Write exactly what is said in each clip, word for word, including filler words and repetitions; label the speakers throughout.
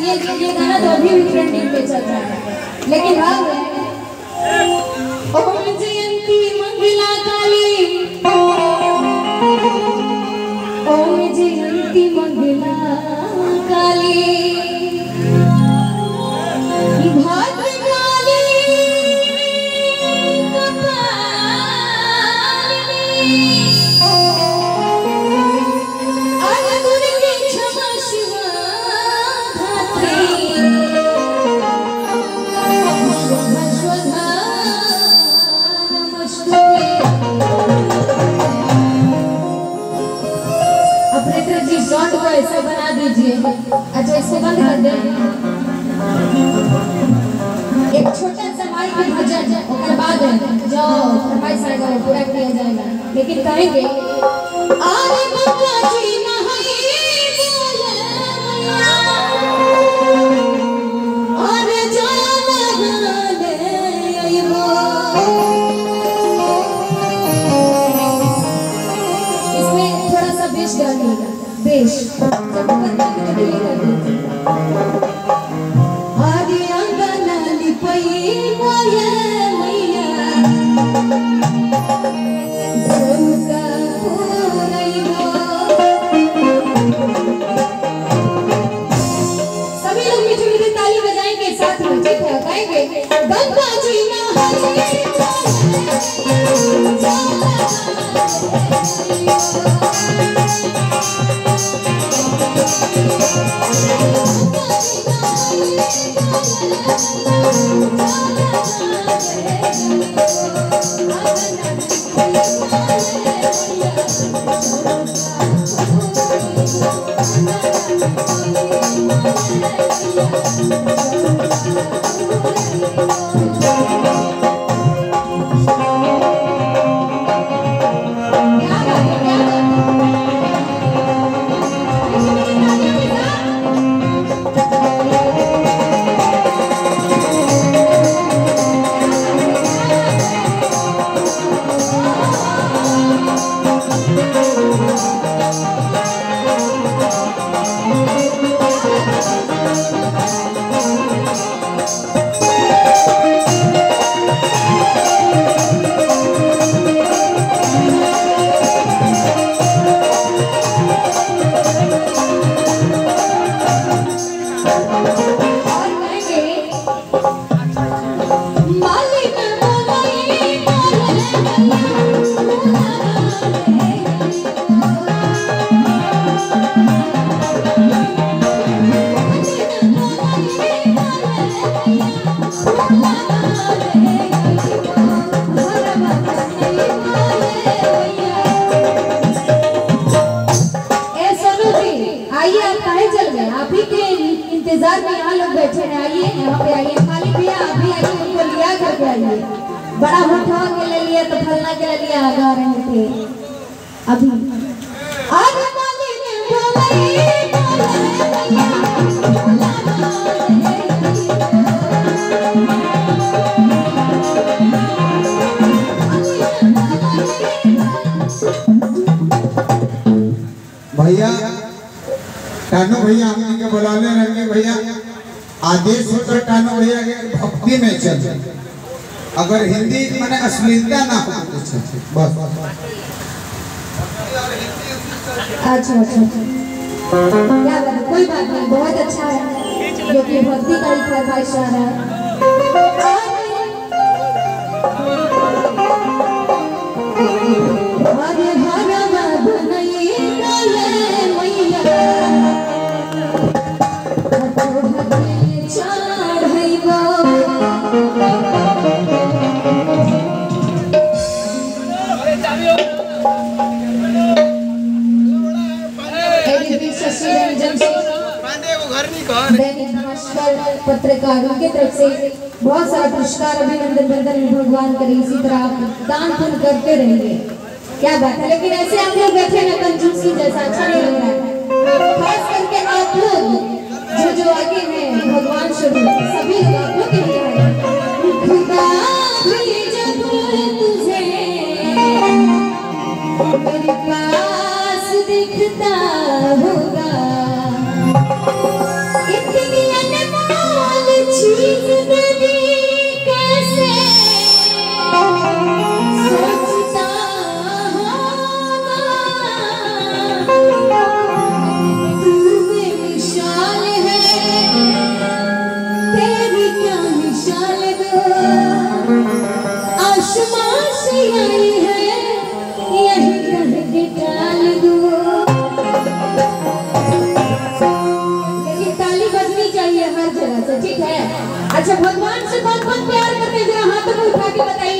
Speaker 1: ये ये गाना तो अभी भी ट्रेंडिंग पे चल रहा है, लेकिन भाव है ओम जयंती मंगला काली, ओम जयंती मंगला काली, ऐसा बना दीजिए। अच्छा इसको बंद कर दें। एक छोटा सा माइक में भजन उसके बाद जो फरमाइश आएगा वो पूरा किया जाएगा, लेकिन कहेंगे आरे बाबा जी नहीं बोले मैया अरे जाना ले आइबो। इसमें थोड़ा सा बेस डालिएगा, बेस आदि अंगना लिपई मोये मैया चौका पूरैबो। सभी लोग मीठी मीठी ताली बजाएंगे साथ में, ठीक है? गाएंगे गंगा जी नहाए इंतजार में यहाँ लोग बैठे हैं। आइए यहाँ पे आइए, खाली भैया अभी आइए, उनको लिया करके आइए। बड़ा मुठा के ले लिया तो फलना के ले लिया आ रहे थे अभी।
Speaker 2: भैया टानू भैया हमने के बुलाने रहेंगे। भैया आदेश होकर टानू भैया के भक्ति में चल, अगर हिंदी मैंने अश्लीलता ना हो तो बस।
Speaker 1: अच्छा अच्छा क्या बात, कोई बात नहीं, बहुत अच्छा है क्योंकि भक्ति का ही फरमाइश आ रहा है। पत्रकारों की तरफ से बहुत सारा पुरस्कार, अभिनंदन बंदन भगवान करे इसी तरह आप दान पुण्य करते रहेंगे। क्या बात है, लेकिन ऐसे आप लोग बैठे ना कंजूसी जैसा अच्छा नहीं लग रहा है। खास करके आप लोग जो जो आगे हैं भगवान स्वरूप, सभी लोग आप लोग के लिए खुदा भी जब तुझे मेरे पास दिखता होगा इतनी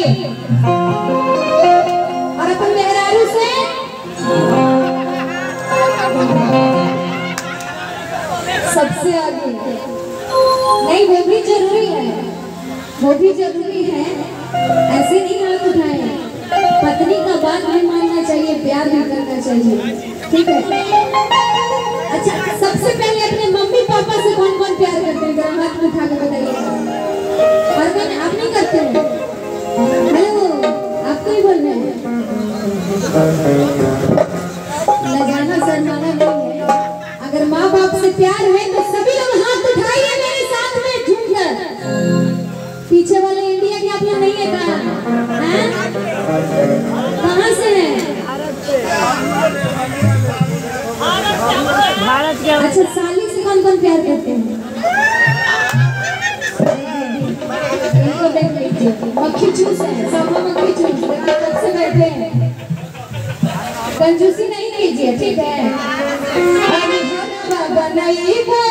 Speaker 1: और अपन मेहरारू से सबसे आगे। नहीं, वो भी जरूरी है, वो भी जरूरी है, ऐसे नहीं हाथ उठाए। पत्नी का बात भी मानना चाहिए, प्यार भी करना चाहिए, ठीक है। अच्छा, सबसे पहले अपने मम्मी पापा से कौन कौन प्यार करते हैं, जरा हाथ उठा के बताइए। और कौन आप नहीं करते हैं? हेलो, आपको ही बोल रहे हैं। लगाना शर्माना नहीं है। अगर माँ बाप से प्यार है तो सभी लोग हाथ उठाइए मेरे साथ में झूमकर। पीछे वाले इंडिया के आप लोग नहीं है, कहाँ हैं? कहाँ से हैं?
Speaker 3: भारत के।
Speaker 1: अच्छा, साली से कौन कौन प्यार करते हैं? इनको देख लीजिए, मक्खी चूस है, सब मक्खी चूस, देखिए कब से बैठे हैं। कंजूसी नहीं कीजिए, ठीक है। बनाई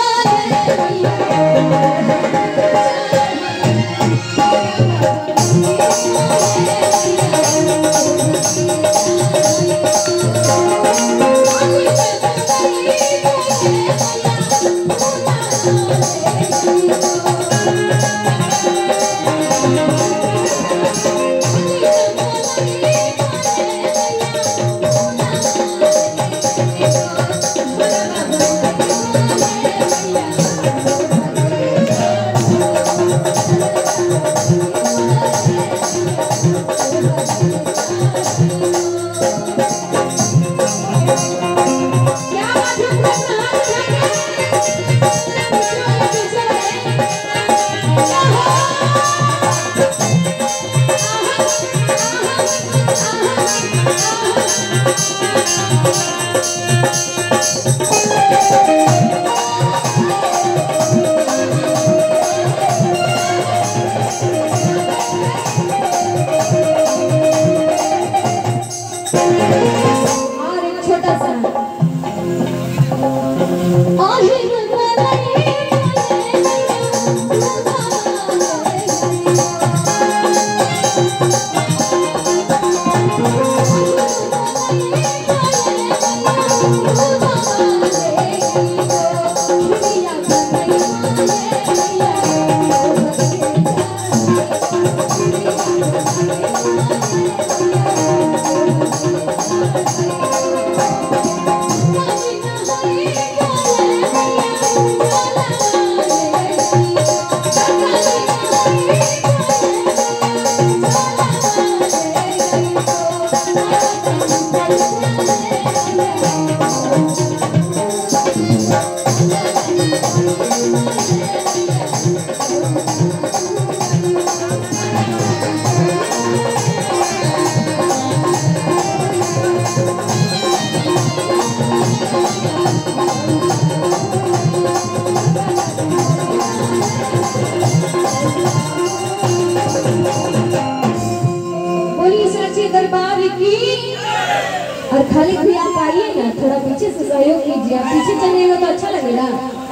Speaker 1: दरबार की। और खाली भी आप आइए ना, थोड़ा पीछे से सहयोग कीजिए, आप पीछे चलेगा तो अच्छा लगेगा।